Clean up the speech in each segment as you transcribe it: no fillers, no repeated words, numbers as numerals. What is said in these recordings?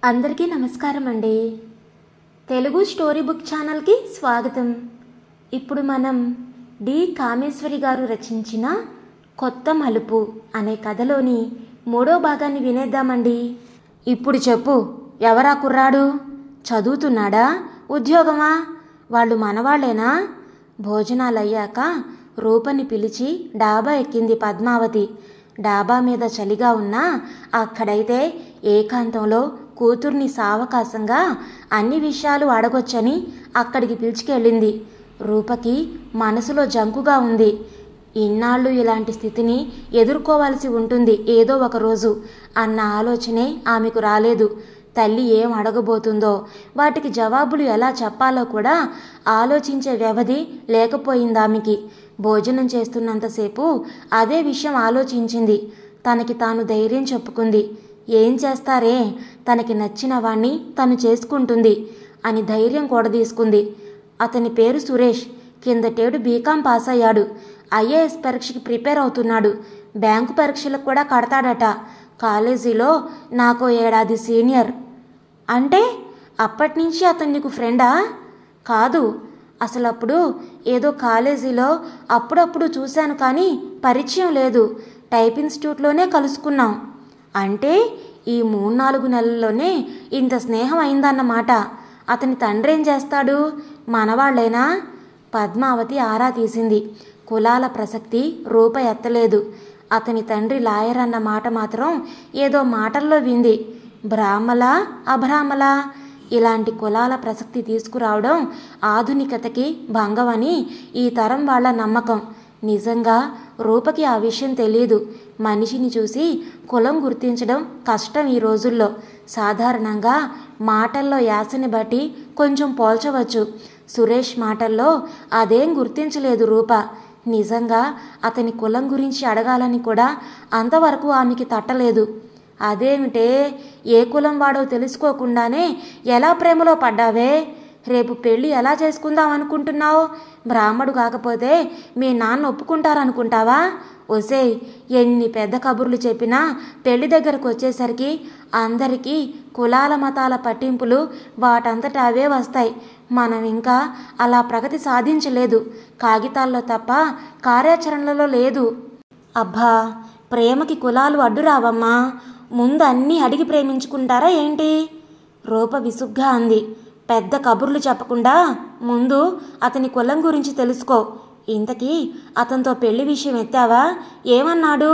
అందరికీ నమస్కారం అండి. తెలుగు స్టోరీ బుక్ ఛానల్కి స్వాగతం. ఇప్పుడు మనం డి కామేశ్వరి గారు రచించిన కొత్త మలుపు అనే కథలోని 3వ భాగాన్ని వినేద్దామండి. ఇప్పుడు చెప్పు, ఎవరా కుర్రాడు? చదువుతున్నాడా? ఉద్యోగమా? వాళ్ళు మనవాళ్లేనా? భోజనాలయ్యాక రూపని పిలిచి డాబా ఎక్కింది పద్మావతి. డాబా మీద చలిగా ఉన్నా అక్కడైతే ఏకాంతంలో కూతుర్ని సావకాశంగా అన్ని విషయాలు అడగొచ్చని అక్కడికి పిలుచుకెళ్ళింది. రూపకి మనసులో జంకుగా ఉంది. ఇన్నాళ్ళు ఇలాంటి స్థితిని ఎదుర్కోవాల్సి ఉంటుంది ఏదో ఒక రోజు అన్న ఆలోచనే ఆమెకు రాలేదు. తల్లి ఏం అడగబోతుందో, వాటికి జవాబులు ఎలా చెప్పాలో కూడా ఆలోచించే వ్యవధి లేకపోయింది ఆమెకి. భోజనం చేస్తున్నంతసేపు అదే విషయం ఆలోచించింది. తనకి తాను ధైర్యం చెప్పుకుంది. ఏం చేస్తారే, తనకి నచ్చిన వాణ్ణి తను చేసుకుంటుంది అని ధైర్యం కూడా తీసుకుంది. అతని పేరు సురేష్. కిందటేడు బీకాం పాస్ అయ్యాడు. ఐఏఎస్ పరీక్షకి ప్రిపేర్ అవుతున్నాడు. బ్యాంకు పరీక్షలకు కూడా కడతాడట. కాలేజీలో నాకో ఏడాది సీనియర్. అంటే అప్పటినుంచి అతను నీకు ఫ్రెండా? కాదు, అసలు అప్పుడు ఏదో కాలేజీలో అప్పుడప్పుడు చూశాను కానీ పరిచయం లేదు. టైప్ ఇన్స్టిట్యూట్లోనే కలుసుకున్నాం. అంటే ఈ 3-4 నెలల్లోనే ఇంత స్నేహం అయిందన్నమాట. అతని తండ్రి ఏం చేస్తాడు? మనవాళ్లేనా? పద్మావతి ఆరా తీసింది. కులాల ప్రసక్తి రూప ఎత్తలేదు. అతని తండ్రి లాయర్ అన్న మాట మాత్రం ఏదో మాటల్లో వింది. బ్రాహ్మలా అబ్రాహ్మలా? ఇలాంటి కులాల ప్రసక్తి తీసుకురావడం ఆధునికతకి భంగమని ఈ తరం వాళ్ళ నమ్మకం. నిజంగా రూపకి ఆ విషయం తెలియదు. మనిషిని చూసి కులం గుర్తించడం కష్టం ఈ రోజుల్లో. సాధారణంగా మాటల్లో యాసని బట్టి కొంచెం పోల్చవచ్చు. సురేష్ మాటల్లో అదేం గుర్తించలేదు రూప. నిజంగా అతని కులం గురించి అడగాలని కూడా అంతవరకు ఆమెకి తట్టలేదు. అదేమిటే, ఏ కులం వాడో తెలుసుకోకుండానే ఎలా ప్రేమలో పడ్డావే? రేపు పెళ్ళి ఎలా చేసుకుందాం అనుకుంటున్నావు? బ్రాహ్మడు కాకపోతే మీ నాన్న ఒప్పుకుంటారనుకుంటావా? ఒసేయ్, ఎన్ని పెద్ద కబుర్లు చెప్పినా పెళ్లి దగ్గరకు వచ్చేసరికి అందరికీ కులాల మతాల పట్టింపులు వాటంతట అవే వస్తాయి. మనం ఇంకా అలా ప్రగతి సాధించలేదు. కాగితాల్లో తప్ప కార్యాచరణలో లేదు. అబ్బా, ప్రేమకి కులాలు అడ్డురావమ్మా. ముందు అన్నీ అడిగి ప్రేమించుకుంటారా ఏంటి? రూప విసుగ్గా అంది. పెద్ద కబుర్లు చెప్పకుండా ముందు అతని కులం గురించి తెలుసుకో. ఇంతకీ అతనితో పెళ్లి విషయం ఎత్తావా? ఏమన్నాడు?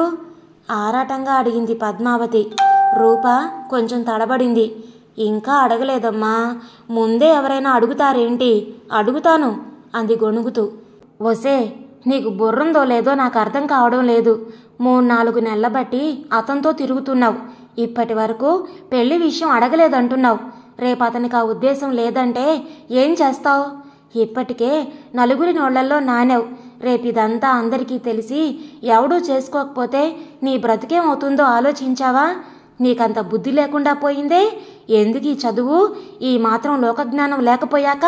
ఆరాటంగా అడిగింది పద్మావతి. రూప కొంచెం తడబడింది. ఇంకా అడగలేదమ్మా. ముందే ఎవరైనా అడుగుతారేంటి? అడుగుతాను అంది గొణుగుతూ. ఒసే, నీకు బుర్రందో లేదో నాకు అర్థం కావడం లేదు. 3-4 నెలల బట్టి అతనితో తిరుగుతున్నావు. ఇప్పటి వరకు పెళ్లి విషయం అడగలేదంటున్నావు. రేపు అతనికి ఆ ఉద్దేశం లేదంటే ఏం చేస్తావు? ఇప్పటికే నలుగురి నోళ్లల్లో నానావు. రేపు ఇదంతా అందరికీ తెలిసి ఎవడూ చేసుకోకపోతే నీ బ్రతికేమవుతుందో ఆలోచించావా? నీకంత బుద్ధి లేకుండా పోయిందే. ఎందుకు ఈ చదువు? ఈ మాత్రం లోకజ్ఞానం లేకపోయాక?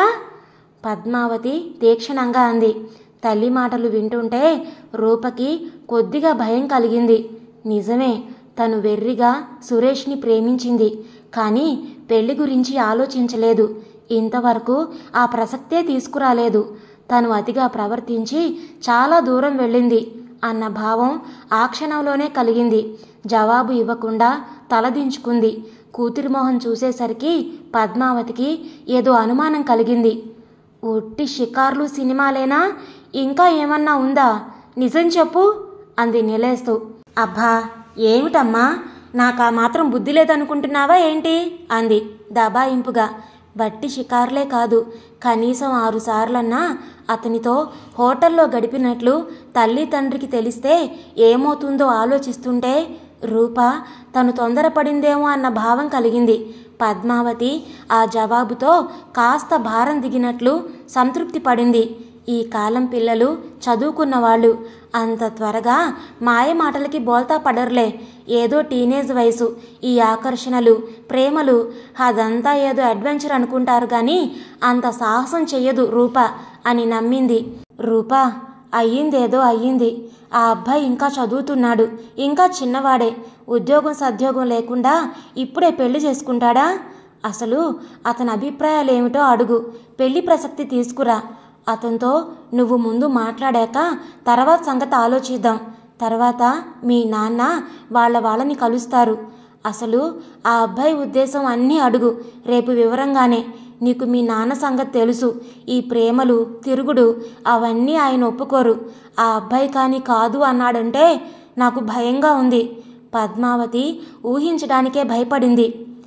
పద్మావతి తీక్షణంగా అంది. తల్లి మాటలు వింటుంటే రూపకి కొద్దిగా భయం కలిగింది. నిజమే, తను వెర్రిగా సురేష్ని ప్రేమించింది. కానీ పెళ్లి గురించి ఆలోచించలేదు. ఇంతవరకు ఆ ప్రసక్తే తీసుకురాలేదు. తను అతిగా ప్రవర్తించి చాలా దూరం వెళ్ళింది అన్న భావం ఆ క్షణంలోనే కలిగింది. జవాబు ఇవ్వకుండా తలదించుకుంది. కూతురి మొహం చూసేసరికి పద్మావతికి ఏదో అనుమానం కలిగింది. ఒట్టి షికార్లు సినిమాలేనా? ఇంకా ఏమన్నా ఉందా? నిజం చెప్పు అంది నిలేస్తూ. అబ్బా, ఏమిటమ్మా, నాకా మాత్రం బుద్ధి లేదనుకుంటున్నావా ఏంటి? అంది దబాయింపుగా. బట్టి షికార్లే కాదు, కనీసం 6 సార్లన్నా అతనితో హోటల్లో గడిపినట్లు తల్లి తండ్రికి తెలిస్తే ఏమవుతుందో ఆలోచిస్తుంటే రూప తను తొందరపడిందేమో అన్న భావం కలిగింది. పద్మావతి ఆ జవాబుతో కాస్త భారం దిగినట్లు సంతృప్తి పడింది. ఈ కాలం పిల్లలు చదువుకున్నవాళ్ళు. అంత త్వరగా మాయ మాటలకి బోల్తా పడర్లే. ఏదో టీనేజ్ వయసు. ఈ ఆకర్షణలు, ప్రేమలు అదంతా ఏదో అడ్వెంచర్ అనుకుంటారు కానీ అంత సాహసం చెయ్యదు రూప అని నమ్మింది. రూప, అయ్యిందేదో అయ్యింది. ఆ అబ్బాయి ఇంకా చదువుతున్నాడు. ఇంకా చిన్నవాడే. ఉద్యోగం సద్యోగం లేకుండా ఇప్పుడే పెళ్లి చేసుకుంటాడా? అసలు అతని అభిప్రాయాలు ఏమిటో అడుగు, పెళ్లి ప్రసక్తి తీసుకురా. అతనితో నువ్వు ముందు మాట్లాడాక తర్వాత సంగతి ఆలోచిద్దాం. తర్వాత మీ నాన్న వాళ్ళని కలుస్తారు. అసలు ఆ అబ్బాయి ఉద్దేశం అన్నీ అడుగు, రేపు వివరంగానే. నీకు మీ నాన్న సంగతి తెలుసు. ఈ ప్రేమలు తిరుగుడు అవన్నీ ఆయన ఒప్పుకోరు. ఆ అబ్బాయి కానీ కాదు అన్నాడంటే నాకు భయంగా ఉంది. పద్మావతి ఊహించడానికే భయపడింది.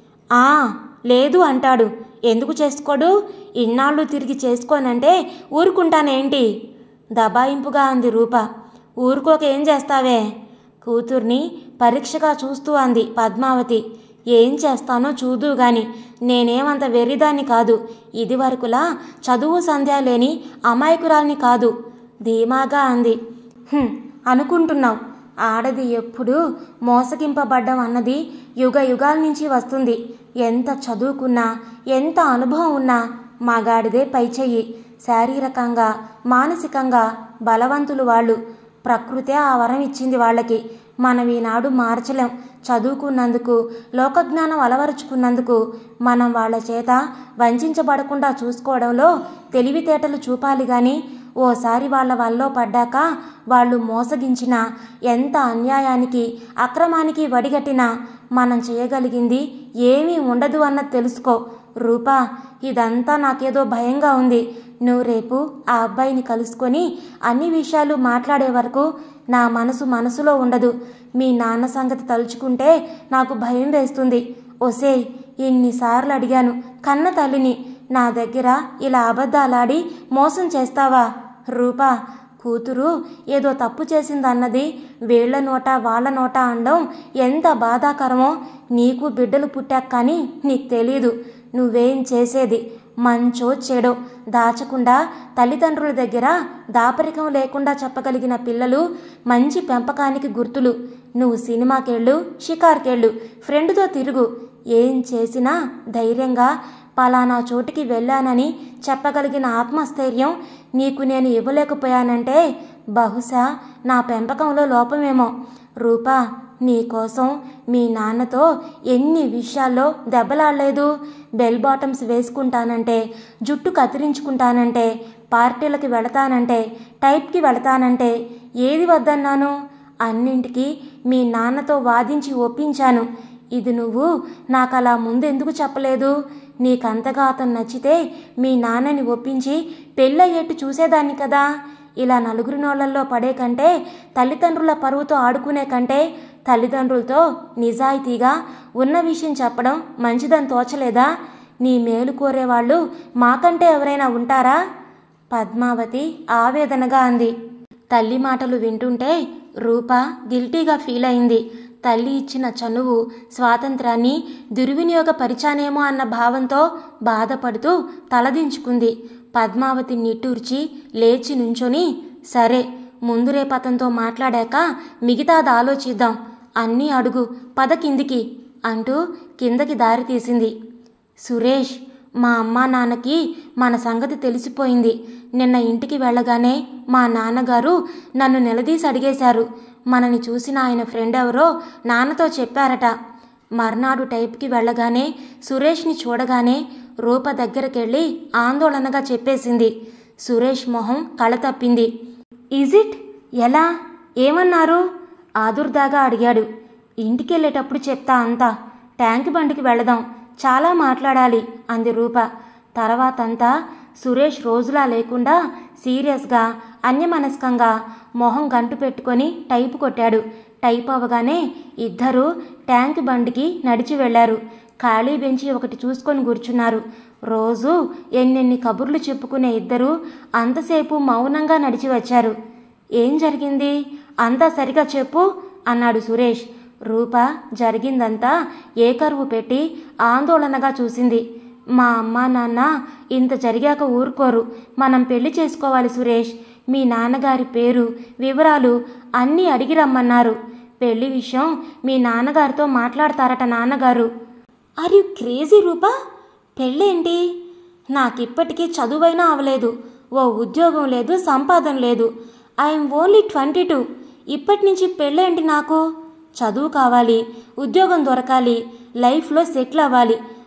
లేదు అంటాడు. ఎందుకు చేసుకోడు? ఇన్నాళ్ళు తిరిగి చేసుకోనంటే ఊరుకుంటానేంటి? దబాయింపుగా అంది రూప. ఊరుకోక ఏం చేస్తావే? కూతుర్ని పరీక్షగా చూస్తూ అంది పద్మావతి. ఏం చేస్తానో చూదు గాని, నేనేమంత వెర్రిదాన్ని కాదు. ఇదివరకులా చదువు సంధ్య లేని అమాయకురాల్ని కాదు ధీమాగా అంది. అనుకుంటున్నావు. ఆడది ఎప్పుడు మోసగింపబడ్డం అన్నది యుగ యుగాల నుంచి వస్తుంది. ఎంత చదువుకున్నా, ఎంత అనుభవం ఉన్నా మగాడిదే పైచెయ్యి. శారీరకంగా మానసికంగా బలవంతులు వాళ్ళు. ప్రకృతే ఆ వరం ఇచ్చింది వాళ్ళకి. మనం ఈనాడు మార్చలేం. చదువుకున్నందుకు, లోకజ్ఞానం అలవరుచుకున్నందుకు మనం వాళ్ళ చేత వంచబడకుండా చూసుకోవడంలో తెలివితేటలు చూపాలి గాని, ఓసారి వాళ్ళ వల్లో పడ్డాక వాళ్ళు మోసగించినా, ఎంత అన్యాయానికి అక్రమానికి వడిగట్టినా మనం చేయగలిగింది ఏమీ ఉండదు అన్నది తెలుసుకో. రూపా, ఇదంతా నాకేదో భయంగా ఉంది. నువ్వు రేపు ఆ అబ్బాయిని కలుసుకొని అన్ని విషయాలు మాట్లాడే వరకు నా మనసులో ఉండదు. మీ నాన్న సంగతి తలుచుకుంటే నాకు భయం వేస్తుంది. ఒసేయ్, ఇన్నిసార్లు అడిగాను కన్న తల్లిని, నా దగ్గర ఇలా అబద్ధాలాడి మోసం చేస్తావా? రూపా, కూతురు ఏదో తప్పు చేసిందన్నది వీళ్ల నోట వాళ్ళ నోట అనడం ఎంత బాధాకరమో నీకు బిడ్డలు పుట్టాక కానీ నీకు తెలీదు. నువ్వేం చేసేది మంచో చెడో దాచకుండా తల్లిదండ్రుల దగ్గర దాపరికం లేకుండా చెప్పగలిగిన పిల్లలు మంచి పెంపకానికి గుర్తులు. నువ్వు సినిమాకెళ్ళు, షికార్కెళ్ళు, ఫ్రెండ్తో తిరుగు. ఏం చేసినా ధైర్యంగా పలానా చోటికి వెళ్ళానని చెప్పగలిగిన ఆత్మస్థైర్యం నీకు నేను ఇవ్వలేకపోయానంటే బహుశా నా పెంపకంలో లోపమేమో. రూపా, నీకోసం మీ నాన్నతో ఎన్ని విషయాల్లో దెబ్బలాడలేదు. బెల్ బాటమ్స్ వేసుకుంటానంటే, జుట్టు కత్తిరించుకుంటానంటే, పార్టీలకి వెళతానంటే, టైప్కి వెళతానంటే ఏది వద్దన్నాను? అన్నింటికి మీ నాన్నతో వాదించి ఒప్పించాను. ఇది నువ్వు నాకు అలా ముందెందుకు చెప్పలేదు? నీకంతగా అతను నచ్చితే మీ నాన్నని ఒప్పించి పెళ్ళయ్యేట్టు చూసేదాన్ని కదా. ఇలా నలుగురి నోళ్లల్లో పడే కంటే, తల్లిదండ్రుల పరువుతో ఆడుకునే కంటే తల్లిదండ్రులతో నిజాయితీగా ఉన్న విషయం చెప్పడం మంచిదని తోచలేదా? నీ మేలు కోరేవాళ్ళు మాకంటే ఎవరైనా ఉంటారా? పద్మావతి ఆవేదనగా అంది. తల్లి మాటలు వింటుంటే రూప గిల్టీగా ఫీల్ అయింది. తల్లి ఇచ్చిన చనువు, స్వాతంత్రాన్ని దుర్వినియోగపరిచానేమో అన్న భావంతో బాధపడుతూ తలదించుకుంది. పద్మావతి నిట్టూర్చి లేచి నుంచొని, సరే, ముందు రేపతంతో మాట్లాడాక మిగతాది ఆలోచిద్దాం. అన్నీ అడుగు, పద కిందికి అంటూ కిందకి దారి తీసింది. సురేష్, మా అమ్మా నాన్నకి మన సంగతి తెలిసిపోయింది. నిన్న ఇంటికి వెళ్ళగానే మా నాన్నగారు నన్ను నిలదీసి అడిగేశారు. మనని చూసిన ఆయన ఫ్రెండ్ ఎవరో నాన్నతో చెప్పారట. మర్నాడు టైప్కి వెళ్ళగానే సురేష్ని చూడగానే రూప దగ్గరకెళ్ళి ఆందోళనగా చెప్పేసింది. సురేష్ మొహం కళ తప్పింది. Is it? ఎలా? ఏమన్నారు? ఆదుర్దాగా అడిగాడు. ఇంటికెళ్ళేటప్పుడు చెప్తా అంతా. ట్యాంక్ బండికి వెళదాం, చాలా మాట్లాడాలి అంది రూప. తర్వాతంతా సురేష్ రోజులా లేకుండా సీరియస్గా, అన్యమనస్కంగా మొహం గంటు పెట్టుకొని టైపు కొట్టాడు. టైప్ అవగానే ఇద్దరూ ట్యాంక్ బండికి నడిచి వెళ్లారు. ఖాళీ బెంచి ఒకటి చూసుకొని కూర్చున్నారు. రోజు ఎన్నెన్ని కబుర్లు చెప్పుకునే ఇద్దరూ అంతసేపు మౌనంగా నడిచి వచ్చారు. ఏం జరిగింది? అంతా సరిగా చెప్పు అన్నాడు సురేష్. రూప జరిగిందంతా ఏకరువు పెట్టి ఆందోళనగా చూసింది. మా అమ్మా నాన్న ఇంత జరిగాక ఊరుకోరు. మనం పెళ్లి చేసుకోవాలి సురేష్. మీ నాన్నగారి పేరు, వివరాలు అన్నీ అడిగి రమ్మన్నారు. పెళ్లి విషయం మీ నాన్నగారితో మాట్లాడతారట నాన్నగారు. Are you crazy Rupa? పెళ్ళేంటి? నాకిప్పటికీ చదువైనా అవలేదు. ఓ ఉద్యోగం లేదు, సంపాదన లేదు. I'm only 22. ఇప్పటి నుంచి పెళ్ళేంటి నాకు? చదువు కావాలి, ఉద్యోగం దొరకాలి, లైఫ్లో సెటిల్ అవ్వాలి.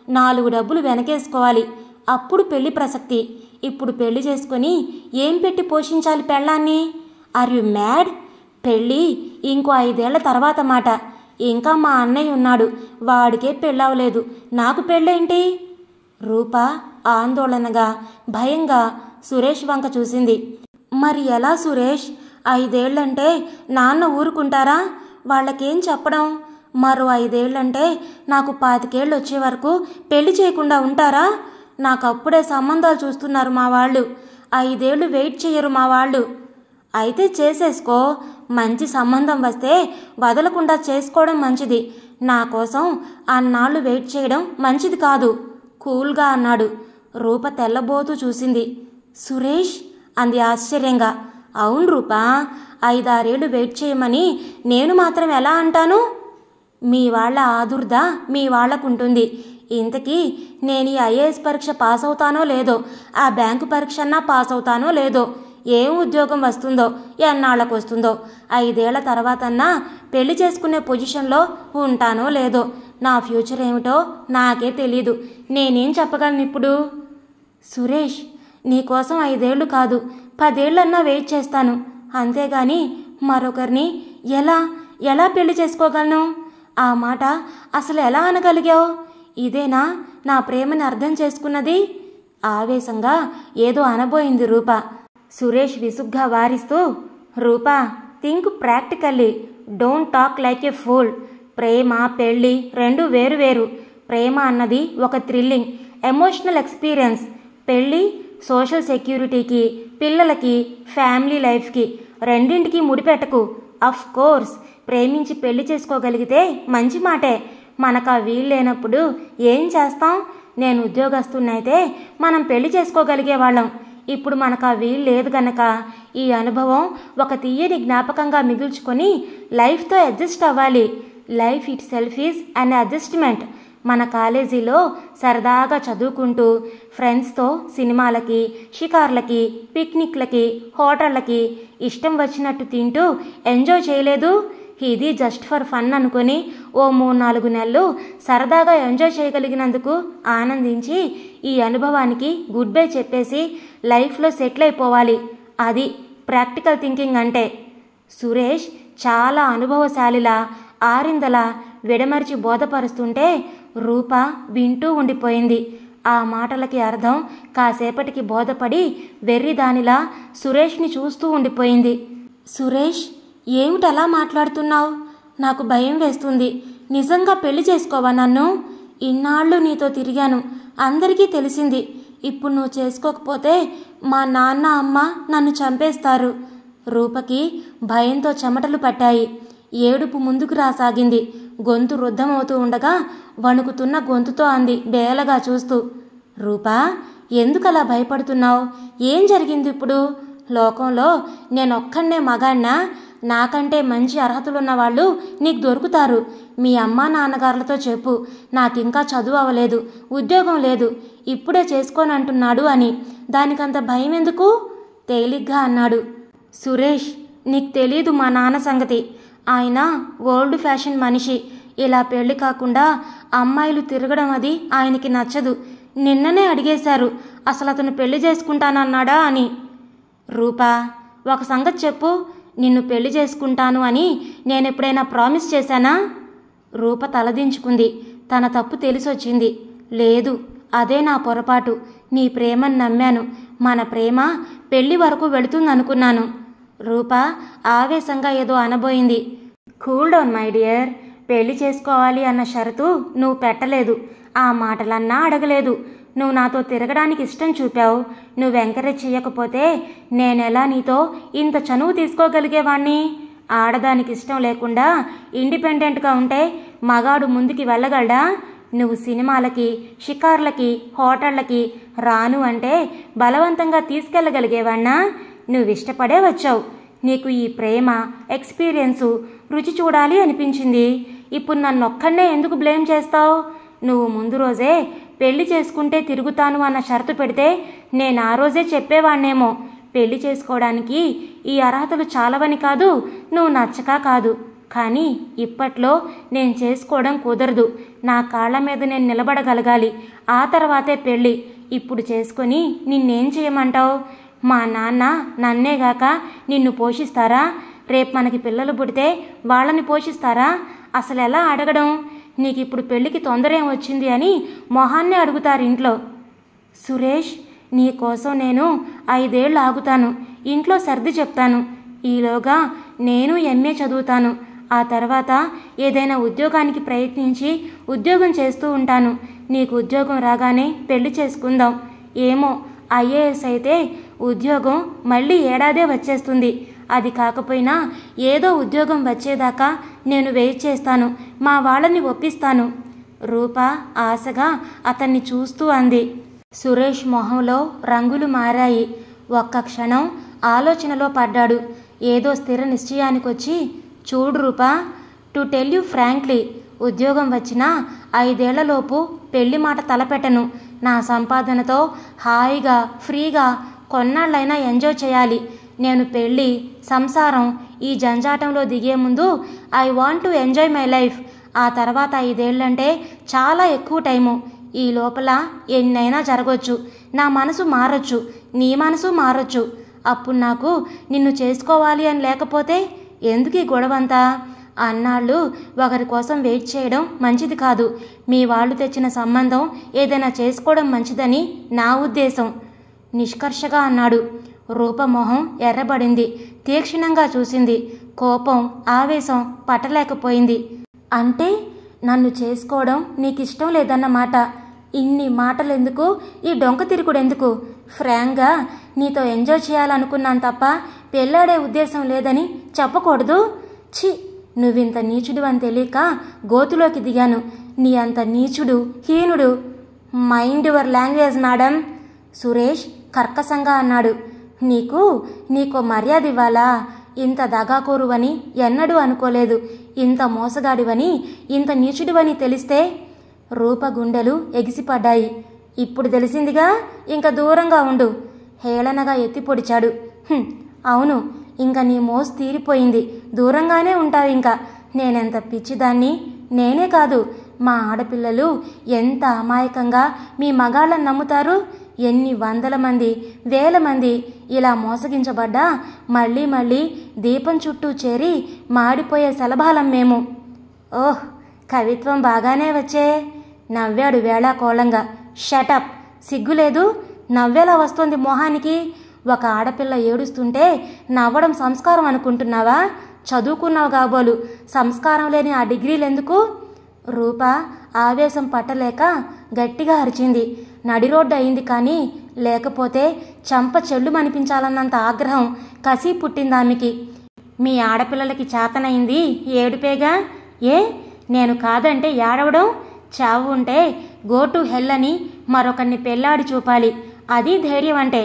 4 డబ్బులు వెనకేసుకోవాలి, అప్పుడు పెళ్లి ప్రసక్తి. ఇప్పుడు పెళ్లి చేసుకొని ఏం పెట్టి పోషించాలి పెళ్ళాన్ని? Are you mad? పెళ్ళి ఇంకో 5 ఏళ్ల తర్వాత మాట. ఇంకా మా అన్నయ్య ఉన్నాడు, వాడికే పెళ్ళవలేదు, నాకు పెళ్ళేంటి? రూప ఆందోళనగా భయంగా సురేష్ వంక చూసింది. మరి ఎలా సురేష్? 5 ఏళ్లంటే నాన్న ఊరుకుంటారా? వాళ్ళకేం చెప్పడం? మరో 5 ఏళ్లంటే నాకు 25 ఏళ్ళు వచ్చే వరకు పెళ్లి చేయకుండా ఉంటారా? నాకప్పుడే సంబంధాలు చూస్తున్నారు మా వాళ్ళు. 5 ఏళ్ళు వెయిట్ చేయరు మా వాళ్ళు. అయితే చేసేసుకో, మంచి సంబంధం వస్తే వదలకుండా చేసుకోవడం మంచిది. నా కోసం అన్నాళ్ళు వెయిట్ చేయడం మంచిది కాదు, కూల్గా అన్నాడు. రూప తెల్లబోతూ చూసింది. సురేష్ అంది ఆశ్చర్యంగా. అవును రూపా, 5-6 ఏళ్ళు వెయిట్ చేయమని నేను మాత్రం ఎలా అంటాను? మీ వాళ్ళ ఆదుర్ద మీ వాళ్లకుంటుంది. ఇంతకీ నేను ఈ ఐఏఎస్ పరీక్ష పాస్ అవుతానో లేదో, ఆ బ్యాంకు పరీక్ష అన్నా పాస్ అవుతానో లేదో, ఏం ఉద్యోగం వస్తుందో, ఎన్నాళ్ళకు వస్తుందో, 5 ఏళ్ల తర్వాతన్నా పెళ్లి చేసుకునే పొజిషన్లో ఉంటానో లేదో, నా ఫ్యూచర్ ఏమిటో నాకే తెలీదు. నేనేం చెప్పగలను ఇప్పుడు? సురేష్, నీకోసం 5 ఏళ్ళు కాదు 10 ఏళ్ళన్నా వెయిట్ చేస్తాను, అంతేగాని మరొకరిని ఎలా పెళ్లి చేసుకోగలను? ఆ మాట అసలు ఎలా అనగలిగావు? ఇదేనా నా ప్రేమని అర్థం చేసుకున్నది? ఆవేశంగా ఏదో అనబోయింది రూప. సురేష్ విసుగ్గా వారిస్తూ, Rupa, think practically, don't talk like a fool. ప్రేమ పెళ్ళి రెండు వేరు. ప్రేమ అన్నది ఒక థ్రిల్లింగ్ ఎమోషనల్ ఎక్స్పీరియన్స్. పెళ్ళి సోషల్ సెక్యూరిటీకి, పిల్లలకి, ఫ్యామిలీ లైఫ్కి, రెండింటికి ముడిపెట్టకు. అఫ్ కోర్స్ ప్రేమించి పెళ్లి చేసుకోగలిగితే మంచి మాటే. మనకు ఆ వీలు లేనప్పుడు ఏం చేస్తాం? నేను ఉద్యోగస్తున్నైతే మనం పెళ్లి చేసుకోగలిగే వాళ్ళం. ఇప్పుడు మనకు ఆ వీలు లేదు గనక ఈ అనుభవం ఒక తీయని జ్ఞాపకంగా మిగుల్చుకొని లైఫ్తో అడ్జస్ట్ అవ్వాలి. Life itself is an adjustment. మన కాలేజీలో సరదాగా చదువుకుంటూ ఫ్రెండ్స్తో సినిమాలకి, షికార్లకి, పిక్నిక్లకి, హోటళ్ళకి ఇష్టం వచ్చినట్టు తింటూ ఎంజాయ్ చేయలేదు? ఇది జస్ట్ ఫర్ ఫన్ అనుకొని ఓ 3-4 నెలలు సరదాగా ఎంజాయ్ చేయగలిగినందుకు ఆనందించి ఈ అనుభవానికి గుడ్ బై చెప్పేసి లైఫ్లో సెటిల్ అయిపోవాలి. అది ప్రాక్టికల్ థింకింగ్ అంటే. సురేష్ చాలా అనుభవశాలిలా ఆరిందలా విడమర్చి బోధపరుస్తుంటే రూప వింటూ ఉండిపోయింది. ఆ మాటలకి అర్థం కాసేపటికి బోధపడి వెర్రిదానిలా సురేష్ని చూస్తూ ఉండిపోయింది. సురేష్, ఏమిటలా మాట్లాడుతున్నావు? నాకు భయం వేస్తుంది. నిజంగా పెళ్లి చేసుకోవా నన్ను? ఇన్నాళ్ళు నీతో తిరిగాను, అందరికీ తెలిసింది. ఇప్పుడు నువ్వు చేసుకోకపోతే మా నాన్న అమ్మ నన్ను చంపేస్తారు. రూపకి భయంతో చెమటలు పట్టాయి. ఏడుపు ముందుకు రాసాగింది. గొంతు రుద్ధమవుతూ ఉండగా వణుకుతున్న గొంతుతో అంది బేలగా చూస్తూ, రూపా, ఎందుకలా భయపడుతున్నావు? ఏం జరిగింది ఇప్పుడు? లోకంలో నేనొక్కడే మగాణ్ణా? నాకంటే మంచి అర్హతలున్న వాళ్ళు నీకు దొరుకుతారు. మీ అమ్మా నాన్నగారులతో చెప్పు, నాకింకా చదువు అవ్వలేదు, ఉద్యోగం లేదు, ఇప్పుడే చేసుకోనంటున్నాడు అని. దానికంత భయం ఎందుకు? తేలిగ్గా అన్నాడు. సురేష్, నీకు తెలీదు మా నాన్న సంగతి. ఆయన ఓల్డ్ ఫ్యాషన్ మనిషి. ఇలా పెళ్లి కాకుండా అమ్మాయిలు తిరగడం అది ఆయనకి నచ్చదు. నిన్ననే అడిగేశారు అసలు అతను పెళ్లి చేసుకుంటానన్నాడా అని. రూపా, ఒక సంగతి చెప్పు, నిన్ను పెళ్లి చేసుకుంటాను అని నేనెప్పుడైనా ప్రామిస్ చేశానా? రూప తలదించుకుంది. తన తప్పు తెలిసొచ్చింది. లేదు, అదే నా పొరపాటు. నీ ప్రేమను నమ్మాను. మన ప్రేమ పెళ్లి వరకు వెళుతుందనుకున్నాను. రూప ఆవేశంగా ఏదో అనబోయింది. Cool down my dear. పెళ్లి చేసుకోవాలి అన్న షరతు నువ్వు పెట్టలేదు, ఆ మాటలన్నా అడగలేదు. నువ్వు నాతో తిరగడానికి ఇష్టం చూపావు. నువ్వు ఎంకరేజ్ చేయకపోతే నేనెలా నీతో ఇంత చనువు తీసుకోగలిగేవాణ్ణి? ఆడదానికి ఇష్టం లేకుండా ఇండిపెండెంట్గా ఉంటే మగాడు ముందుకి వెళ్ళగలడా? నువ్వు సినిమాలకి, షికార్లకి, హోటళ్ళకి రాను అంటే బలవంతంగా తీసుకెళ్ళగలిగేవాణ్ణా? నువ్వు ఇష్టపడే వచ్చావు. నీకు ఈ ప్రేమ, ఎక్స్పీరియన్సు, రుచి చూడాలి అనిపించింది. ఇప్పుడు నన్నొక్కడే ఎందుకు బ్లేమ్ చేస్తావు? నువ్వు ముందు రోజే పెళ్లి చేసుకుంటే తిరుగుతాను అన్న షరతు పెడితే నేను ఆ రోజే చెప్పేవాణ్ణేమో. పెళ్లి చేసుకోవడానికి ఈ అర్హతలు చాలవని కాదు, నువ్వు నచ్చక కాదు. కానీ ఇప్పట్లో నేను చేసుకోవడం కుదరదు. నా కాళ్ళ మీద నేను నిలబడగలగాలి. ఆ తర్వాతే పెళ్ళి. ఇప్పుడు చేసుకొని నిన్నేం చేయమంటావు? మా నాన్న నన్నేగాక నిన్ను పోషిస్తారా? రేపు మనకి పిల్లలు పుడితే వాళ్ళని పోషిస్తారా? అసలు ఎలా అడగడం? నీకు ఇప్పుడు పెళ్ళికి తొందర ఏం వచ్చింది అని మొహాన్నే అడుగుతారు ఇంట్లో. సురేష్, నీకోసం నేను 5 ఏళ్ళు ఆగుతాను. ఇంట్లో సర్ది చెప్తాను. ఈలోగా నేను ఎంఏ చదువుతాను. ఆ తర్వాత ఏదైనా ఉద్యోగానికి ప్రయత్నించి ఉద్యోగం చేస్తూ ఉంటాను. నీకు ఉద్యోగం రాగానే పెళ్లి చేసుకుందాం. ఏమో, ఐఏఎస్ అయితే ఉద్యోగం మళ్ళీ ఏడాదే వచ్చేస్తుంది. అది కాకపోయినా ఏదో ఉద్యోగం వచ్చేదాకా నేను వెయిట్ చేస్తాను. మా వాళ్ళని ఒప్పిస్తాను. రూప ఆశగా అతన్ని చూస్తూ అంది. సురేష్ మొహంలో రంగులు మారాయి. ఒక్క క్షణం ఆలోచనలో పడ్డాడు. ఏదో స్థిర నిశ్చయానికొచ్చి, చూడు Rupa, to tell you frankly, ఉద్యోగం వచ్చినా 5 ఏళ్లలోపు పెళ్లి మాట తలపెట్టను. నా సంపాదనతో హాయిగా ఫ్రీగా కొన్నాళ్ళైనా ఎంజాయ్ చేయాలి. నేను పెళ్ళి, సంసారం, ఈ జంజాటంలో దిగే ముందు I want to enjoy my life. ఆ తర్వాత 5 ఏళ్ళంటే చాలా ఎక్కువ టైము. ఈ లోపల ఎన్నైనా జరగవచ్చు. నా మనసు మారొచ్చు, నీ మనసు మారొచ్చు. అప్పుడు నాకు నిన్ను చేసుకోవాలి అని లేకపోతే ఎందుకు ఈ గొడవంతా? అన్నాళ్ళు ఒకరి కోసం వెయిట్ చేయడం మంచిది కాదు. మీ వాళ్ళు తెచ్చిన సంబంధం ఏదైనా చేసుకోవడం మంచిదని నా ఉద్దేశం నిష్కర్షగా అన్నాడు. రూపమోహం ఎర్రబడింది. తీక్షణంగా చూసింది. కోపం, ఆవేశం పట్టలేకపోయింది. అంటే నన్ను చేసుకోవడం నీకిష్టం లేదన్నమాట. ఇన్ని మాటలెందుకు? ఈ డొంక తిరుగుడెందుకు? ఫ్రాంక్గా నీతో ఎంజాయ్ చేయాలనుకున్నాను తప్ప పెళ్ళాడే ఉద్దేశం లేదని చెప్పకూడదు. ఛీ, నువ్వింత నీచుడు అని తెలియక గోతులోకి దిగాను. నీ అంత నీచుడు, హీనుడు. Mind your language madam, Suresh కర్కశంగా అన్నాడు. నీకో మర్యాద ఇవ్వాలా? ఇంత దగాకోరువని ఎన్నడూ అనుకోలేదు. ఇంత మోసగాడివని, ఇంత నీచుడివని తెలిస్తే. రూప గుండెలు ఎగిసిపడ్డాయి. ఇప్పుడు తెలిసిందిగా, ఇంక దూరంగా ఉండు. హేళనగా ఎత్తి పొడిచాడు. అవును, ఇంక నీ మోసు తీరిపోయింది. దూరంగానే ఉంటావు ఇంకా. నేనెంత పిచ్చిదాన్ని. నేనే కాదు, మా ఆడపిల్లలు ఎంత అమాయకంగా మీ మగాళ్ళని నమ్ముతారు. ఎన్ని వందల మంది, వేల మంది ఇలా మోసగించబడ్డా మళ్ళీ మళ్ళీ దీపం చుట్టూ చేరి మాడిపోయే శలభాలం మేము. ఓహ్, కవిత్వం బాగానే వచ్చే, నవ్వాడు వేళాకోళంగా. షటప్, సిగ్గులేదు? నవ్వేలా వస్తోంది మొహానికి. ఒక ఆడపిల్ల ఏడుస్తుంటే నవ్వడం సంస్కారం అనుకుంటున్నావా? చదువుకున్నావు కాబోలు, సంస్కారం లేని ఆ డిగ్రీలెందుకు? రూప ఆవేశం పట్టలేక గట్టిగా అరిచింది. నడిరోడ్డు అయింది కానీ లేకపోతే చంప చెల్లుమనిపించాలన్నంత ఆగ్రహం, కసి పుట్టిందామెకి. మీ ఆడపిల్లలకి చేతనైంది ఏడుపేగా. నేను కాదంటే ఏడవడం? చావు ఉంటే గో టు హెల్ అని మరొకరిని పెళ్ళాడి చూపాలి. అది ధైర్యం అంటే.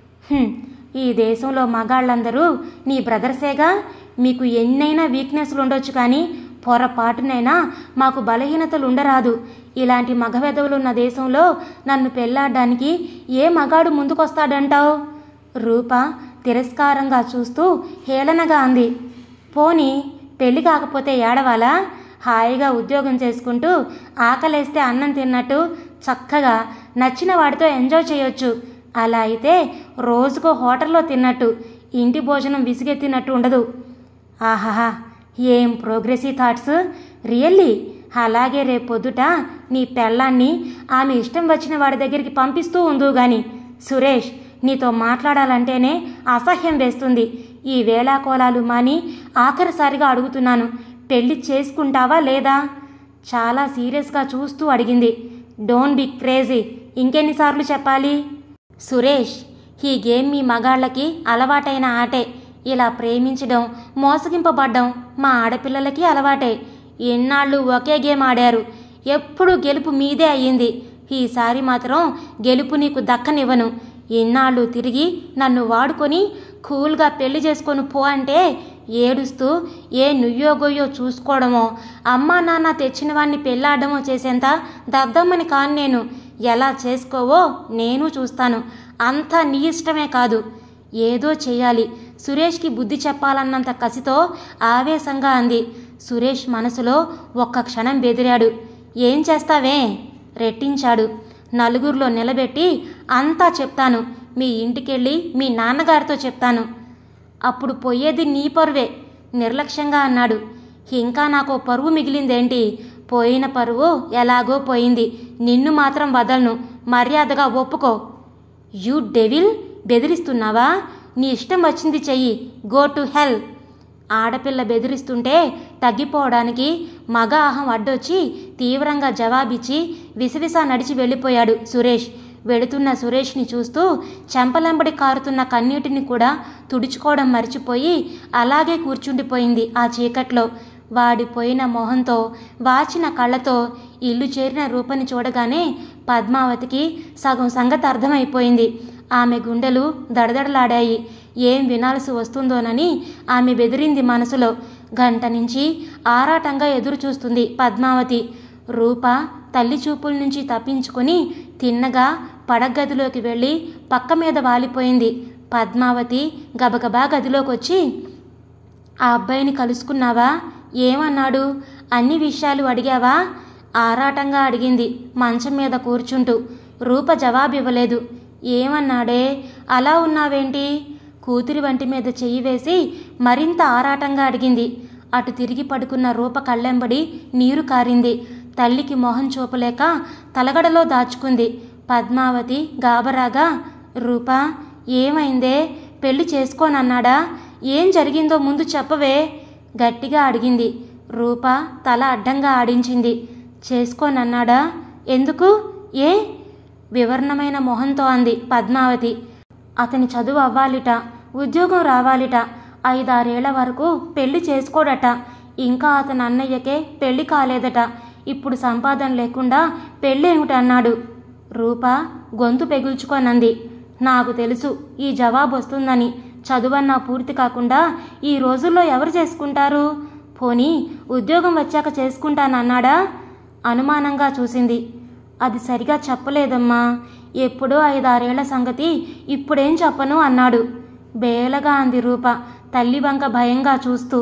ఈ దేశంలో మగాళ్ళందరూ నీ బ్రదర్సేగా. మీకు ఎన్నైనా వీక్నెస్లు ఉండొచ్చు కానీ పొరపాటునైనా మాకు బలహీనతలు ఉండరాదు. ఇలాంటి మగవెదవులున్న దేశంలో నన్ను పెళ్ళాడడానికి ఏ మగాడు ముందుకొస్తాడంటావు? రూప తిరస్కారంగా చూస్తూ హేళనగా అంది. పోనీ పెళ్ళి కాకపోతే ఏడవాలా? హాయిగా ఉద్యోగం చేసుకుంటూ ఆకలేస్తే అన్నం తిన్నట్టు చక్కగా నచ్చిన వాడితో ఎంజాయ్ చేయొచ్చు. అలా అయితే రోజుకో హోటల్లో తిన్నట్టు, ఇంటి భోజనం విసిగెత్తినట్టు ఉండదు. ఆహాహా, ఏం ప్రోగ్రెసివ్ థాట్స్ రియల్లీ. అలాగే రేపొద్దుట నీ పెళ్ళాన్ని ఆమె ఇష్టం వచ్చిన వాడి దగ్గరికి పంపిస్తూ ఉందో గాని. సురేష్, నీతో మాట్లాడాలంటేనే అసహ్యం వేస్తుంది. ఈ వేళాకోళాలు మాని ఆఖరిసారిగా అడుగుతున్నాను, పెళ్లి చేసుకుంటావా లేదా? చాలా సీరియస్గా చూస్తూ అడిగింది. Don't be crazy. ఇంకెన్నిసార్లు చెప్పాలి? సురేష్, ఈ గేమ్ మీ మగాళ్ళకి అలవాటైన ఆటే. ఇలా ప్రేమించడం, మోసగింపబడ్డం మా ఆడపిల్లలకి అలవాటే. ఎన్నాళ్ళు ఒకే గేమ్ ఆడారు. ఎప్పుడు గెలుపు మీదే అయ్యింది. ఈసారి మాత్రం గెలుపు నీకు దక్కనివ్వను. ఎన్నాళ్ళు తిరిగి నన్ను వాడుకొని కూల్గా పెళ్లి చేసుకొని పో అంటే ఏడుస్తూ ఏ నుయ్యో గొయ్యో చూసుకోవడమో, అమ్మా నాన్న తెచ్చిన వాడిని పెళ్ళాడమో చేసేంత దద్దమ్మని కాను నేను. ఎలా చేసుకోవో నేను చూస్తాను. అంతా నీ ఇష్టమే కాదు. ఏదో చేయాలి. సురేష్కి బుద్ధి చెప్పాలన్నంత కసితో ఆవేశంగా అంది. సురేష్ మనసులో ఒక్క క్షణం బెదిరాడు. ఏం చేస్తావే? రెట్టించాడు. నలుగురిలో నిలబెట్టి అంతా చెప్తాను. మీ ఇంటికెళ్ళి మీ నాన్నగారితో చెప్తాను. అప్పుడు పోయేది నీ పరువే నిర్లక్ష్యంగా అన్నాడు. ఇంకా నాకు పరువు మిగిలిందేంటి? పోయిన పరువు ఎలాగో పోయింది. నిన్ను మాత్రం వదలను. మర్యాదగా ఒప్పుకో. యూ డెవిల్, బెదిరిస్తున్నావా? నీ ఇష్టం వచ్చింది చెయ్యి. Go to hell. ఆడపిల్ల బెదిరిస్తుంటే తగ్గిపోవడానికి మగ అహం అడ్డొచ్చి తీవ్రంగా జవాబిచ్చి విసవిసా నడిచి వెళ్ళిపోయాడు సురేష్. వెడుతున్న సురేష్ని చూస్తూ చెంపలెంబడి కారుతున్న కన్నీటిని కూడా తుడుచుకోవడం మర్చిపోయి అలాగే కూర్చుండిపోయింది ఆ చీకట్లో. వాడిపోయిన మొహంతో వాచిన కళ్ళతో ఇల్లు చేరిన రూపని చూడగానే పద్మావతికి సగం సంగతి అర్థమైపోయింది. ఆమె గుండెలు దడదడలాడాయి. ఏం వినాల్సి వస్తుందోనని ఆమె బెదిరింది మనసులో. గంట నుంచి ఆరాటంగా ఎదురు చూస్తుంది పద్మావతి. రూప తల్లి చూపుల నుంచి తప్పించుకొని తిన్నగా పడగదిలోకి వెళ్ళి పక్క మీద వాలిపోయింది. పద్మావతి గబగబా గదిలోకి వచ్చి, ఆ అబ్బాయిని కలుసుకున్నావా? ఏమన్నాడు? అన్ని విషయాలు అడిగావా? ఆరాటంగా అడిగింది మంచం మీద కూర్చుంటూ. రూప జవాబివ్వలేదు. ఏమన్నాడే? అలా ఉన్నావేంటి? కూతురి వంటి మీద చెయ్యి వేసి మరింత ఆరాటంగా అడిగింది. అటు తిరిగి పడుకున్న రూప కళ్ళెంబడి నీరు కారింది. తల్లికి మొహం చూపలేక తలగడలో దాచుకుంది. పద్మావతి గాబరాగా, రూపా ఏమైందే? పెళ్లి చేసుకోనన్నాడా? ఏం జరిగిందో ముందు చెప్పవే గట్టిగా అడిగింది. రూప తల అడ్డంగా ఆడించింది. చేసుకోనన్నాడా? ఎందుకు? ఏ? వివరణమైన మొహంతో అంది పద్మావతి. అతని చదువు అవ్వాలిట, ఉద్యోగం రావాలిట, 5-6 ఏళ్ల వరకు పెళ్లి చేసుకోడట. ఇంకా అతని అన్నయ్యకే పెళ్లి కాలేదట. ఇప్పుడు సంపాదన లేకుండా పెళ్ళేమిటన్నాడు. రూప గొంతు పెగుల్చుకోనంది. నాకు తెలుసు ఈ జవాబు వస్తుందని. చదువన్నా పూర్తి కాకుండా ఈ రోజుల్లో ఎవరు చేసుకుంటారు? పోనీ ఉద్యోగం వచ్చాక చేసుకుంటానన్నాడా? అనుమానంగా చూసింది. అది సరిగా చెప్పలేదమ్మా. ఎప్పుడో 5-6 ఏళ్ల సంగతి ఇప్పుడేం చెప్పను అన్నాడు. బేలగా అంది రూప తల్లి వంక భయంగా చూస్తూ.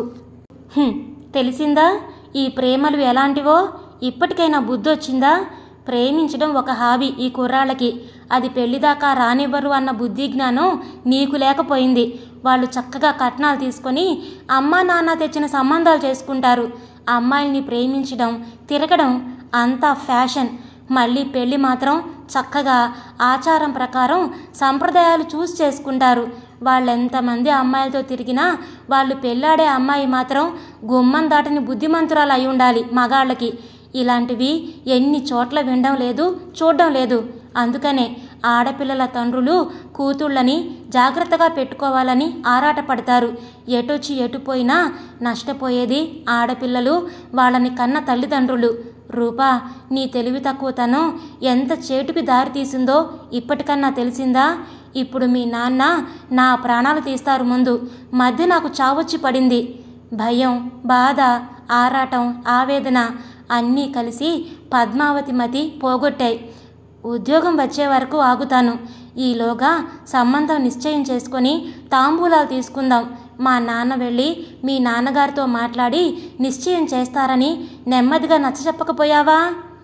తెలిసిందా ఈ ప్రేమలు ఎలాంటివో? ఇప్పటికైనా బుద్ధొచ్చిందా? ప్రేమించడం ఒక హాబీ ఈ కుర్రాళ్ళకి. అది పెళ్లిదాకా రానివ్వరు అన్న బుద్ధి జ్ఞానం నీకు లేకపోయింది. వాళ్ళు చక్కగా కట్నాలు తీసుకొని అమ్మా నాన్న తెచ్చిన సంబంధాలు చేసుకుంటారు. అమ్మాయిల్ని ప్రేమించడం, తిరగడం అంతా ఫ్యాషన్. మళ్ళీ పెళ్ళి మాత్రం చక్కగా ఆచారం ప్రకారం సంప్రదాయాలు చూసి చేసుకుంటారు. వాళ్ళెంతమంది అమ్మాయిలతో తిరిగినా వాళ్ళు పెళ్ళాడే అమ్మాయి మాత్రం గుమ్మం దాటని బుద్ధిమంతురాలు అయి ఉండాలి మగాళ్ళకి. ఇలాంటివి ఎన్ని చోట్ల వినడం లేదు, చూడడం లేదు. అందుకనే ఆడపిల్లల తండ్రులు కూతుళ్ళని జాగ్రత్తగా పెట్టుకోవాలని ఆరాటపడతారు. ఎటొచ్చి ఎటుపోయినా నష్టపోయేది ఆడపిల్లలు, వాళ్ళని కన్న తల్లిదండ్రులు. రూపా, నీ తెలివి తక్కువతనం ఎంత చేటుకి దారి తీసిందో ఇప్పటికన్నా తెలిసిందా? ఇప్పుడు మీ నాన్న నా ప్రాణాలు తీస్తారు ముందు. మధ్య నాకు చావొచ్చి పడింది. భయం, బాధ, ఆరాటం, ఆవేదన అన్నీ కలిసి పద్మావతి మతి పోగొట్టాయి. ఉద్యోగం వచ్చే వరకు ఆగుతాను. ఈలోగా సంబంధం నిశ్చయం చేసుకొని తాంబూలాలు తీసుకుందాం. మా నాన్న వెళ్ళి మీ నాన్నగారితో మాట్లాడి నిశ్చయం చేస్తారని నెమ్మదిగా నచ్చచెప్పకపోయావా?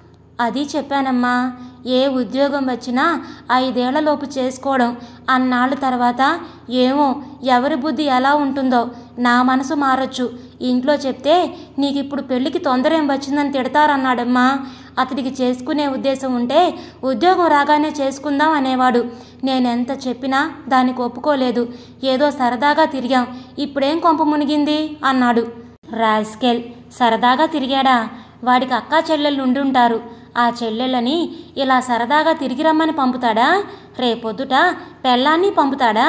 అది చెప్పానమ్మా. ఏ ఉద్యోగం వచ్చినా 5 ఏళ్లలోపు చేసుకోవడం. అన్నాళ్ళ తర్వాత ఏమో ఎవరి బుద్ధి ఎలా ఉంటుందో. నా మనసు మారొచ్చు. ఇంట్లో చెప్తే నీకిప్పుడు పెళ్ళికి తొందరేం వచ్చిందని తిడతారన్నాడమ్మా. అతడికి చేసుకునే ఉద్దేశం ఉంటే ఉద్యోగం రాగానే చేసుకుందాం అనేవాడు. నేనెంత చెప్పినా దానికి ఒప్పుకోలేదు. ఏదో సరదాగా తిరిగాం, ఇప్పుడేం కొంప మునిగింది అన్నాడు. రాస్కెల్, సరదాగా తిరిగాడా? వాడికి అక్కా చెల్లెళ్ళు ఉండుంటారు. ఆ చెల్లెళ్ళని ఇలా సరదాగా తిరిగి రమ్మని పంపుతాడా? రేపొద్దుట పెళ్ళాన్ని పంపుతాడా?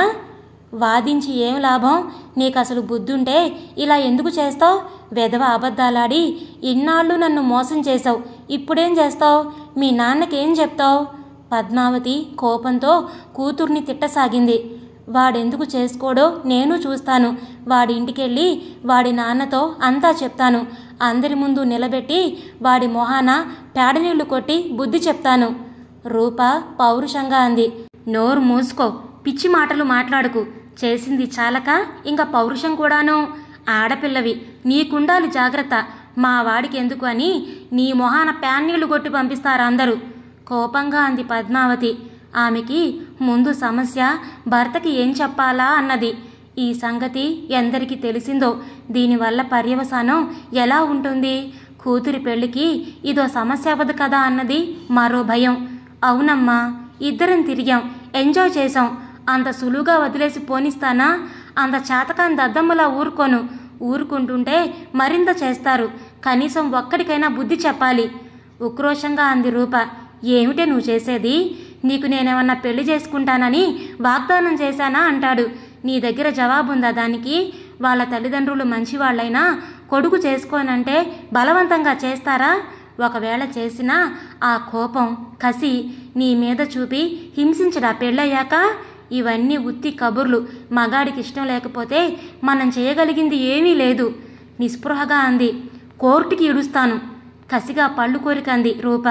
వాదించి ఏం లాభం? నీకు అసలు బుద్ధుంటే ఇలా ఎందుకు చేస్తావు? వెధవ అబద్ధాలాడి ఇన్నాళ్ళు నన్ను మోసం చేసావు. ఇప్పుడేం చేస్తావు? మీ నాన్నకేం చెప్తావు? పద్మావతి కోపంతో కూతుర్ని తిట్టసాగింది. వాడెందుకు చేసుకోడో నేను చూస్తాను. వాడి ఇంటికెళ్ళి వాడి నాన్నతో అంతా చెప్తాను. అందరి ముందు నిలబెట్టి వాడి మొహాన పేడనీళ్లు కొట్టి బుద్ధి చెప్తాను. రూప పౌరుషంగా అంది. నోరు మూసుకో, పిచ్చి మాటలు మాట్లాడుకు. చేసింది చాలక ఇంకా పౌరుషం కూడాను ఆడపిల్లవి, నీకుండాలి జాగ్రత్త, మా వాడికి ఎందుకు అని నీ మొహాన ప్యాన్నీళ్లు కొట్టి పంపిస్తారు అందరూ కోపంగా అంది పద్మావతి. ఆమెకి ముందు సమస్య భర్తకి ఏం చెప్పాలా అన్నది. ఈ సంగతి ఎందరికి తెలిసిందో దీనివల్ల పర్యవసానం ఎలా ఉంటుంది? కూతురి పెళ్లికి ఇదో సమస్య అవ్వదు కదా అన్నది మరో భయం. అవునమ్మా, ఇద్దరం తిరిగాం, ఎంజాయ్ చేశాం, అంత సులువుగా వదిలేసి పోనిస్తానా? అంత చేతకాని దద్దమ్మలా ఊరుకుంటుంటే మరింత చేస్తారు. కనీసం ఒక్కడికైనా బుద్ధి చెప్పాలి ఉక్రోషంగా అంది రూప. ఏమిటే నువ్వు చేసేది? నీకు నేనేమన్నా పెళ్లి చేసుకుంటానని వాగ్దానం చేశానా అంటాడు. నీ దగ్గర జవాబుందా దానికి? వాళ్ళ తల్లిదండ్రులు మంచివాళ్ళైనా కొడుకు చేసుకోనంటే బలవంతంగా చేస్తారా? ఒకవేళ చేసినా ఆ కోపం, కసి నీ మీద చూపి హింసించడా పెళ్ళయ్యాక? ఇవన్నీ ఉత్తి కబుర్లు. మగాడికి ఇష్టం లేకపోతే మనం చేయగలిగింది ఏమీ లేదు నిస్పృహగా అంది. కోర్టుకి ఇడుస్తాను కసిగా పళ్ళు కోరికంది రూప.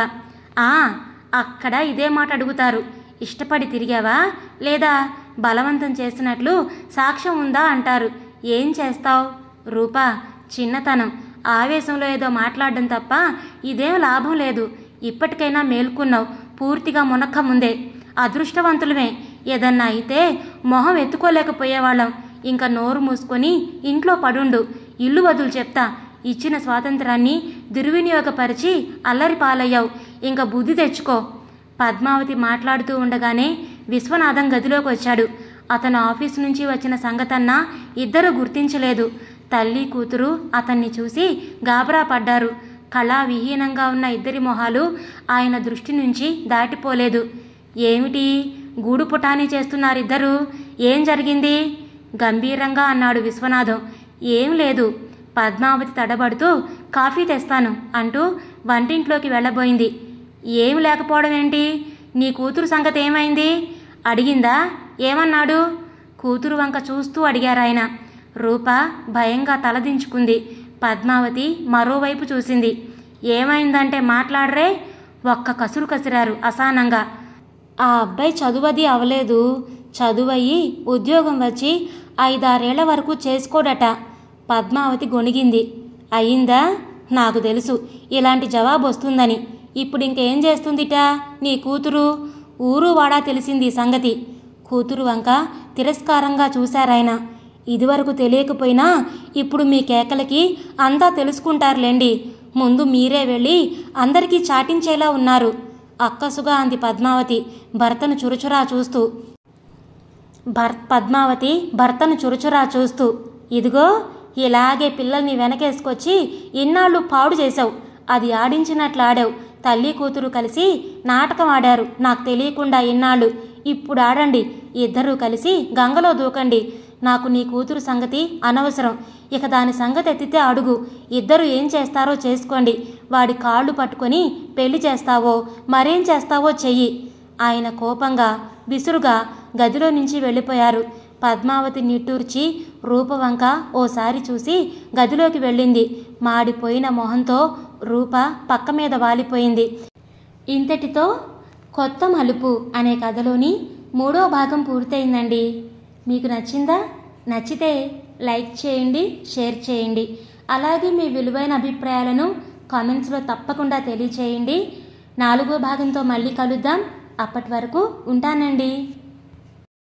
అక్కడ ఇదే మాట అడుగుతారు. ఇష్టపడి తిరిగావా లేదా బలవంతం చేసినట్లు సాక్ష్యం ఉందా అంటారు. ఏం చేస్తావు? రూప చిన్నతనం, ఆవేశంలో ఏదో మాట్లాడడం తప్ప ఇదేం లాభం లేదు. ఇప్పటికైనా మేల్కున్నావు. పూర్తిగా మునక్క ముందే అదృష్టవంతులమే. ఏదన్నా అయితే మొహం ఎత్తుకోలేకపోయేవాళ్ళం. ఇంకా నోరు మూసుకొని ఇంట్లో పడుండు. ఇల్లు వదులు చెప్తా. ఇచ్చిన స్వాతంత్రాన్ని దుర్వినియోగపరిచి అల్లరి పాలయ్యావు. ఇంకా బుద్ధి తెచ్చుకో. పద్మావతి మాట్లాడుతూ ఉండగానే విశ్వనాథం గదిలోకి వచ్చాడు. అతను ఆఫీసు నుంచి వచ్చిన సంగతన్నా ఇద్దరు గుర్తించలేదు. తల్లి కూతురు అతన్ని చూసి గాబరా పడ్డారు. కళావిహీనంగా ఉన్న ఇద్దరి మొహాలు ఆయన దృష్టి నుంచి దాటిపోలేదు. ఏమిటి గూడు పుటానీ చేస్తున్నారిద్దరూ? ఏం జరిగింది? గంభీరంగా అన్నాడు విశ్వనాథం. ఏం లేదు. పద్మావతి తడబడుతూ కాఫీ తెస్తాను అంటూ వంటింట్లోకి వెళ్ళబోయింది. ఏం లేకపోవడం ఏంటి? నీ కూతురు సంగతి ఏమైంది అడిగిందా? ఏమన్నాడు? కూతురు వంక చూస్తూ అడిగారాయన. రూప భయంగా తలదించుకుంది. పద్మావతి మరోవైపు చూసింది. ఏమైందంటే మాట్లాడరే? ఒక్క కసురు కసిరారు అసహనంగా. ఆ అబ్బాయి చదువది అవలేదు. చదువయ్యి ఉద్యోగం వచ్చి 5-6 ఏళ్ల వరకు చేసుకోడట. పద్మావతి గొణిగింది. అయిందా? నాకు తెలుసు ఇలాంటి జవాబు వస్తుందని. ఇప్పుడు ఇంకేం చేస్తుందిట నీ కూతురు? ఊరు వాడా తెలిసింది సంగతి. కూతురు వంక తిరస్కారంగా చూశారాయన. ఇదివరకు తెలియకపోయినా ఇప్పుడు మీ కేకలకి అంతా తెలుసుకుంటారులేండి. ముందు మీరే వెళ్ళి అందరికీ చాటించేలా ఉన్నారు అక్కసుగా అంది పద్మావతి భర్తను చురుచురా చూస్తూ. ఇదిగో ఇలాగే పిల్లల్ని వెనకేసుకొచ్చి ఇన్నాళ్ళు పాడు చేశావు. అది ఆడించినట్లు ఆడావు. తల్లి కూతురు కలిసి నాటకం ఆడారు నాకు తెలియకుండా ఇన్నాళ్ళు. ఇప్పుడు ఆడండి. ఇద్దరూ కలిసి గంగలో దూకండి. నాకు నీ కూతురు సంగతి అనవసరం. ఇక దాని సంగతి ఎత్తితే అడుగు. ఇద్దరు ఏం చేస్తారో చేసుకోండి. వాడి కాళ్ళు పట్టుకొని పెళ్లి చేస్తావో మరేం చేస్తావో చెయ్యి. ఆయన కోపంగా విసురుగా గదిలో నుంచి వెళ్ళిపోయారు. పద్మావతి నిట్టూర్చి రూపవంక ఓసారి చూసి గదిలోకి వెళ్ళింది. మాడిపోయిన మొహంతో రూప పక్క మీద వాలిపోయింది. ఇంతటితో కొత్త మలుపు అనే కథలోని 3వ భాగం పూర్తయిందండి. మీకు నచ్చిందా? నచ్చితే లైక్ చేయండి, షేర్ చేయండి. అలాగే మీ విలువైన అభిప్రాయాలను కామెంట్స్లో తప్పకుండా తెలియచేయండి. 4వ భాగంతో మళ్ళీ కలుద్దాం. అప్పటి వరకు ఉంటానండి.